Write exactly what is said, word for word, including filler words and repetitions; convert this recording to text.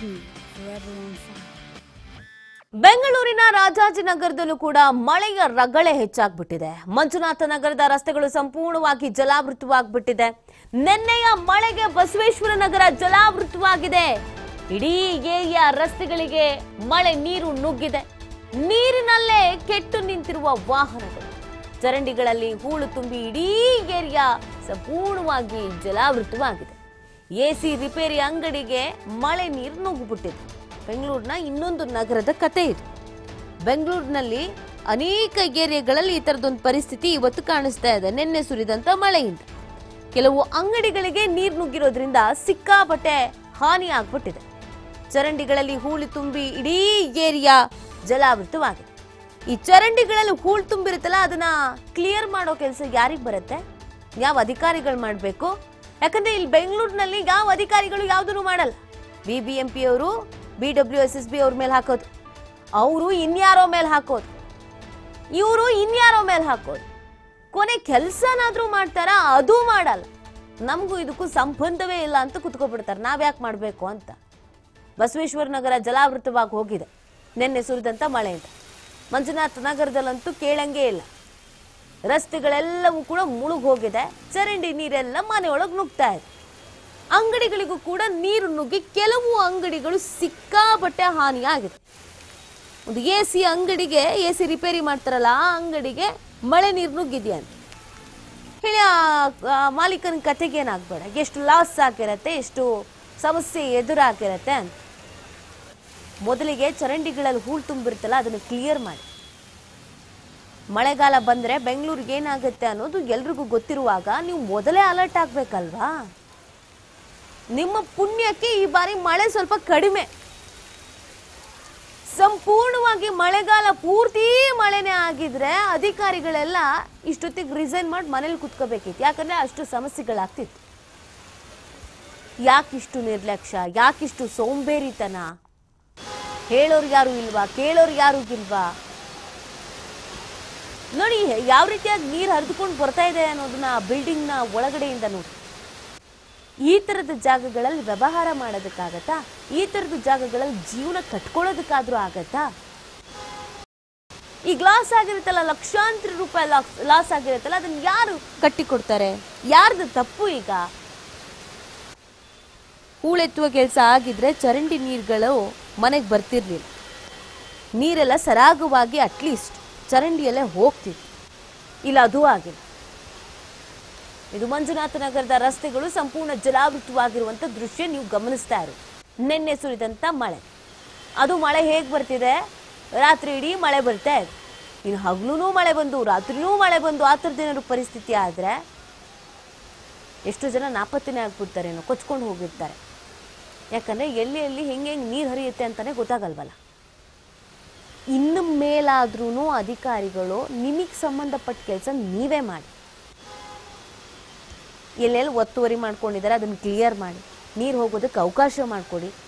T V, forever on fire. ಬೆಂಗಳೂರಿನ ರಾಜಾಜಿನಗರದಲ್ಲೂ ಕೂಡ ಮಳೆಯ ರಗಳೆ ಹೆಚ್ಚಾಗ್ಬಿಟ್ಟಿದೆ. ಮಂಜುನಾಥ ನಗರದ ರಸ್ತೆಗಳು ಸಂಪೂರ್ಣವಾಗಿ ಜಲಾವೃತವಾಗ್ಬಿಟ್ಟಿದೆ. ನಿನ್ನೆಯ ಮಳೆಗೆ ಬಸವೇಶ್ವರ ನಗರ ಜಲಾವೃತವಾಗಿದೆ. ಇಡೀ ಏರಿಯಾ ರಸ್ತೆಗಳಿಗೆ ಮಳೆ ನೀರು ನುಗ್ಗಿದೆ. ನೀರಿನಲ್ಲೇ ಕೆಟ್ಟು ನಿಂತಿರುವ ವಾಹನಗಳು, ಚರಂಡಿಗಳಲ್ಲಿ ಹೂಳು ತುಂಬಿ ಇಡೀ ಏರಿಯಾ ಸಂಪೂರ್ಣವಾಗಿ ಜಲಾವೃತವಾಗಿದೆ. ಎಸಿ ರಿಪೇರಿ ಅಂಗಡಿಗೆ ಮಳೆ ನೀರು ನುಗ್ಗಿಬಿಟ್ಟಿದೆ. ಬೆಂಗಳೂರಿನ ಇನ್ನೊಂದು ನಗರದ ಕತೆ ಇದು. ಬೆಂಗಳೂರಿನಲ್ಲಿ ಅನೇಕ ಏರಿಯಾಗಳಲ್ಲಿ ಈ ತರದೊಂದು ಪರಿಸ್ಥಿತಿ ಇವತ್ತು ಕಾಣಿಸ್ತಾ ಇದೆ. ನಿನ್ನೆ ಸುರಿದಂತ ಮಳೆಯಿಂದ ಕೆಲವು ಅಂಗಡಿಗಳಿಗೆ ನೀರು ನುಗ್ಗಿರೋದ್ರಿಂದ ಸಿಕ್ಕಾಪಟ್ಟೆ ಹಾನಿ ಆಗ್ಬಿಟ್ಟಿದೆ. ಚರಂಡಿಗಳಲ್ಲಿ ಹೂಳು ತುಂಬಿ ಇಡೀ ಏರಿಯಾ ಜಲಾವೃತವಾಗಿದೆ. ಈ ಚರಂಡಿಗಳಲ್ಲಿ ಹೂಳು ತುಂಬಿರುತ್ತಲ್ಲ, ಅದನ್ನ ಕ್ಲಿಯರ್ ಮಾಡೋ ಕೆಲಸ ಯಾರಿಗೆ ಬರುತ್ತೆ? ಯಾವ ಅಧಿಕಾರಿಗಳು ಮಾಡಬೇಕು? ಯಾಕಂದ್ರೆ ಇಲ್ಲಿ ಬೆಂಗಳೂರಿನಲ್ಲಿ ಯಾವ ಅಧಿಕಾರಿಗಳು ಯಾವುದನ್ನು ಮಾಡಲ್ಲ. ಬಿ ಬಿ ಎಂ ಪಿ ಅವರು B W S S B ಅವ್ರ ಮೇಲೆ ಹಾಕೋದು, ಅವರು ಇನ್ಯಾರೋ ಮೇಲೆ ಹಾಕೋದು, ಇವರು ಇನ್ಯಾರೋ ಮೇಲೆ ಹಾಕೋದು. ಕೊನೆ ಕೆಲಸನಾದ್ರೂ ಮಾಡ್ತಾರ? ಅದು ಮಾಡಲ್ಲ. ನಮಗೂ ಇದಕ್ಕೂ ಸಂಬಂಧವೇ ಇಲ್ಲ ಅಂತ ಕುತ್ಕೊಬಿಡ್ತಾರೆ. ನಾವ್ಯಾಕೆ ಮಾಡಬೇಕು ಅಂತ. ಬಸವೇಶ್ವರ ನಗರ ಜಲಾವೃತವಾಗಿ ಹೋಗಿದೆ ನಿನ್ನೆ ಸುರಿದಂತ ಮಳೆಯಿಂದ. ಮಂಜುನಾಥ ನಗರದಲ್ಲಂತೂ ಕೇಳಂಗೇ ಇಲ್ಲ. ರಸ್ತೆಗಳೆಲ್ಲವೂ ಕೂಡ ಮುಳುಗ್ ಹೋಗಿದೆ. ಚರಂಡಿ ನೀರೆಲ್ಲ ಮನೆಯೊಳಗೆ ನುಗ್ತಾ ಇದೆ. ಅಂಗಡಿಗಳಿಗೂ ಕೂಡ ನೀರು ನುಗ್ಗಿ ಕೆಲವು ಅಂಗಡಿಗಳು ಸಿಕ್ಕಾಪಟ್ಟೆ ಹಾನಿಯಾಗಿದೆ. ಒಂದು ಎ ಸಿ ಅಂಗಡಿಗೆ, ಎ ಸಿ ರಿಪೇರಿ ಮಾಡ್ತಾರಲ್ಲ, ಆ ಅಂಗಡಿಗೆ ಮಳೆ ನೀರು ನುಗ್ಗಿದೆಯಾ ಅಂತ ಹೇಳಿ ಆ ಮಾಲೀಕನ ಕತೆಗೆ ಏನಾಗಬೇಡ, ಎಷ್ಟು ಲಾಸ್ ಆಗಿರತ್ತೆ, ಎಷ್ಟು ಸಮಸ್ಯೆ ಎದುರಾಗಿರತ್ತೆ ಅಂತ. ಮೊದಲಿಗೆ ಚರಂಡಿಗಳಲ್ಲಿ ಹೂಳು ತುಂಬಿರುತ್ತಲ್ಲ, ಅದನ್ನು ಕ್ಲಿಯರ್ ಮಾಡಿ. ಮಳೆಗಾಲ ಬಂದರೆ ಬೆಂಗಳೂರಿಗೆ ಏನಾಗುತ್ತೆ ಅನ್ನೋದು ಎಲ್ರಿಗೂ ಗೊತ್ತಿರುವಾಗ ನೀವು ಮೊದಲೇ ಅಲರ್ಟ್ ಆಗಬೇಕಲ್ವಾ? ನಿಮ್ಮ ಪುಣ್ಯಕ್ಕೆ ಈ ಬಾರಿ ಮಳೆ ಸ್ವಲ್ಪ ಕಡಿಮೆ. ಸಂಪೂರ್ಣವಾಗಿ ಮಳೆಗಾಲ ಪೂರ್ತಿ ಮಳೆನೇ ಆಗಿದ್ರೆ ಅಧಿಕಾರಿಗಳೆಲ್ಲ ಇಷ್ಟೊತ್ತಿಗೆ ರಿಸೈನ್ ಮಾಡಿ ಮನೇಲಿ ಕುತ್ಕೋಬೇಕಿತ್ತು. ಯಾಕಂದ್ರೆ ಅಷ್ಟು ಸಮಸ್ಯೆಗಳಾಗ್ತಿತ್ತು. ಯಾಕಿಷ್ಟು ನಿರ್ಲಕ್ಷ್ಯ, ಯಾಕಿಷ್ಟು ಸೋಂಬೇರಿತನ? ಹೇಳೋರು ಯಾರು ಇಲ್ವಾ, ಕೇಳೋರು ಯಾರು ಇಲ್ವಾ? ನೋಡಿ ಯಾವ ರೀತಿಯಾಗಿ ನೀರು ಹರಿದುಕೊಂಡು ಬರ್ತಾ ಇದೆ ಅನ್ನೋದನ್ನ ಬಿಲ್ಡಿಂಗ್ನ ಒಳಗಡೆಯಿಂದ ನೋಡಿ. ಈ ತರದ ಜಾಗಗಳಲ್ಲಿ ವ್ಯವಹಾರ ಮಾಡೋದಕ್ಕಾಗತ್ತಾ? ಈ ತರದ ಜಾಗಗಳಲ್ಲಿ ಜೀವನ ಕಟ್ಕೊಳ್ಳೋದಕ್ಕಾದ್ರೂ ಆಗತ್ತಾ? ಈ ಲಾಸ್ ಆಗಿರುತ್ತಲ್ಲ, ಲಕ್ಷಾಂತರ ರೂಪಾಯಿ ಲಾಸ್ ಆಗಿರುತ್ತಲ್ಲ, ಅದನ್ನ ಯಾರು ಕಟ್ಟಿಕೊಡ್ತಾರೆ? ಯಾರ್ದು ತಪ್ಪು? ಈಗ ಹೂಳೆತ್ತುವ ಕೆಲಸ ಆಗಿದ್ರೆ ಚರಂಡಿ ನೀರುಗಳು ಮನೆಗೆ ಬರ್ತಿರ್ಲಿಲ್ಲ. ನೀರೆಲ್ಲ ಸರಾಗವಾಗಿ ಅಟ್ಲೀಸ್ಟ್ ಚರಂಡಿಯಲ್ಲೇ ಹೋಗ್ತಿತ್ತು. ಇಲ್ಲ, ಅದು ಆಗಿಲ್ಲ. ಇದು ಮಂಜುನಾಥ ನಗರದ ರಸ್ತೆಗಳು ಸಂಪೂರ್ಣ ಜಲಾವೃತವಾಗಿರುವಂತ ದೃಶ್ಯ ನೀವು ಗಮನಿಸ್ತಾ ಇರೋ. ನಿನ್ನೆ ಸುರಿದಂತ ಮಳೆ, ಅದು ಮಳೆ ಹೇಗೆ ಬರ್ತಿದೆ? ರಾತ್ರಿ ಇಡೀ ಮಳೆ ಬರ್ತಾ ಇದೆ. ಇನ್ನು ಹಗಲೂ ಮಳೆ ಬಂದು ರಾತ್ರಿನೂ ಮಳೆ ಬಂದು ಆ ಥರದ್ದೇನಾದ್ರು ಪರಿಸ್ಥಿತಿ ಆದರೆ ಎಷ್ಟೋ ಜನ ನಾಪತ್ತೆನೇ ಆಗ್ಬಿಡ್ತಾರೇನೋ, ಕೊಚ್ಕೊಂಡು ಹೋಗಿರ್ತಾರೆ. ಯಾಕಂದರೆ ಎಲ್ಲಿ ಎಲ್ಲಿ ಹೆಂಗೆ ಹೆಂಗೆ ನೀರು ಹರಿಯುತ್ತೆ ಅಂತಲೇ ಗೊತ್ತಾಗಲ್ವಲ್ಲ. ಇನ್ನು ಮೇಲಾದ್ರೂ ಅಧಿಕಾರಿಗಳು ನಿಮಗೆ ಸಂಬಂಧಪಟ್ಟ ಕೆಲಸ ನೀವೇ ಮಾಡಿ. ಎಲ್ಲೆಲ್ಲಿ ಒತ್ತುವರಿ ಮಾಡ್ಕೊಂಡಿದ್ದಾರೆ ಅದನ್ನು ಕ್ಲಿಯರ್ ಮಾಡಿ, ನೀರು ಹೋಗೋದಕ್ಕೆ ಅವಕಾಶ ಮಾಡಿಕೊಡಿ.